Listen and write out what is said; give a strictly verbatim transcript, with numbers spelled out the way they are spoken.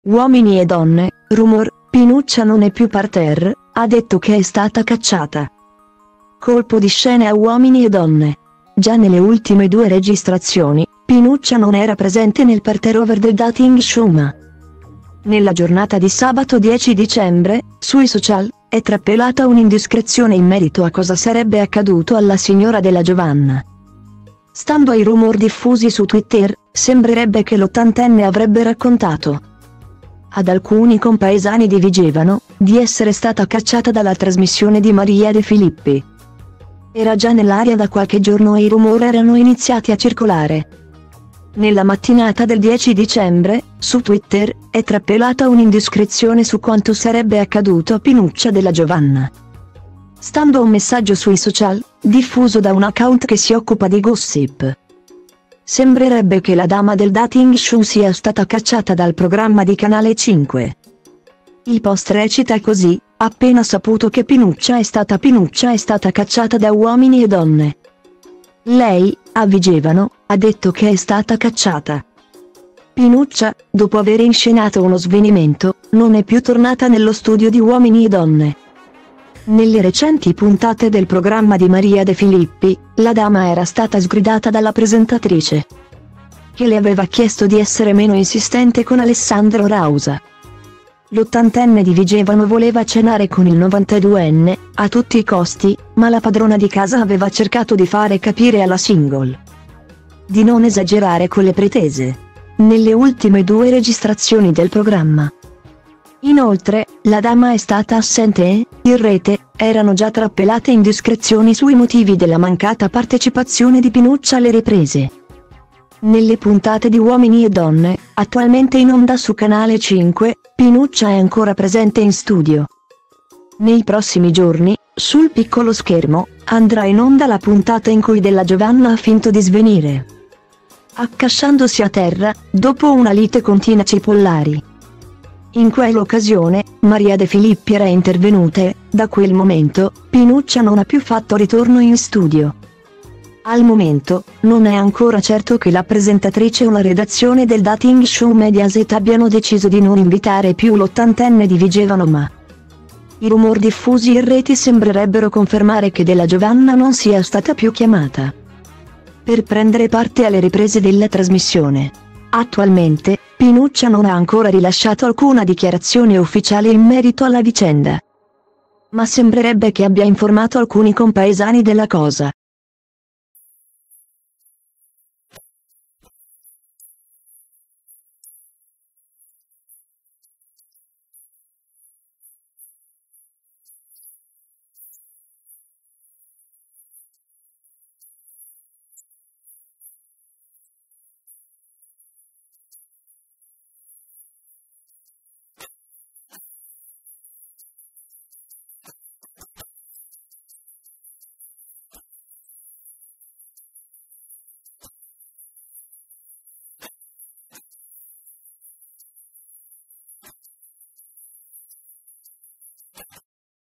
Uomini e donne, rumor, Pinuccia non è più parterre, ha detto che è stata cacciata. Colpo di scena a Uomini e donne. Già nelle ultime due registrazioni, Pinuccia non era presente nel parterre over the dating show ma nella giornata di sabato dieci dicembre, sui social, è trapelata un'indiscrezione in merito a cosa sarebbe accaduto alla signora della Giovanna. Stando ai rumor diffusi su Twitter, sembrerebbe che l'ottantenne avrebbe raccontato ad alcuni compaesani di Vigevano di essere stata cacciata dalla trasmissione di Maria De Filippi. Era già nell'aria da qualche giorno e i rumor erano iniziati a circolare. Nella mattinata del dieci dicembre, su Twitter, è trapelata un'indiscrezione su quanto sarebbe accaduto a Pinuccia della Giovanna. Stando a un messaggio sui social, diffuso da un account che si occupa di gossip, sembrerebbe che la dama del dating show sia stata cacciata dal programma di Canale cinque. Il post recita così: appena saputo che Pinuccia è stata Pinuccia è stata cacciata da Uomini e donne. Lei, a Vigevano, ha detto che è stata cacciata. Pinuccia, dopo aver inscenato uno svenimento, non è più tornata nello studio di Uomini e donne. Nelle recenti puntate del programma di Maria De Filippi, la dama era stata sgridata dalla presentatrice, che le aveva chiesto di essere meno insistente con Alessandro Rausa. L'ottantenne di Vigevano voleva cenare con il novantaduenne, a tutti i costi, ma la padrona di casa aveva cercato di fare capire alla single di non esagerare con le pretese nelle ultime due registrazioni del programma. Inoltre, la dama è stata assente e, in rete, erano già trappelate indiscrezioni sui motivi della mancata partecipazione di Pinuccia alle riprese. Nelle puntate di Uomini e donne, attualmente in onda su Canale cinque, Pinuccia è ancora presente in studio. Nei prossimi giorni, sul piccolo schermo, andrà in onda la puntata in cui della Giovanna ha finto di svenire, accasciandosi a terra, dopo una lite con Tina Cipollari. In quell'occasione, Maria De Filippi era intervenuta e, da quel momento, Pinuccia non ha più fatto ritorno in studio. Al momento, non è ancora certo che la presentatrice o la redazione del dating show Mediaset abbiano deciso di non invitare più l'ottantenne di Vigevano ma i rumor diffusi in rete sembrerebbero confermare che della Giovanna non sia stata più chiamata per prendere parte alle riprese della trasmissione. Attualmente, Pinuccia non ha ancora rilasciato alcuna dichiarazione ufficiale in merito alla vicenda, ma sembrerebbe che abbia informato alcuni compaesani della cosa.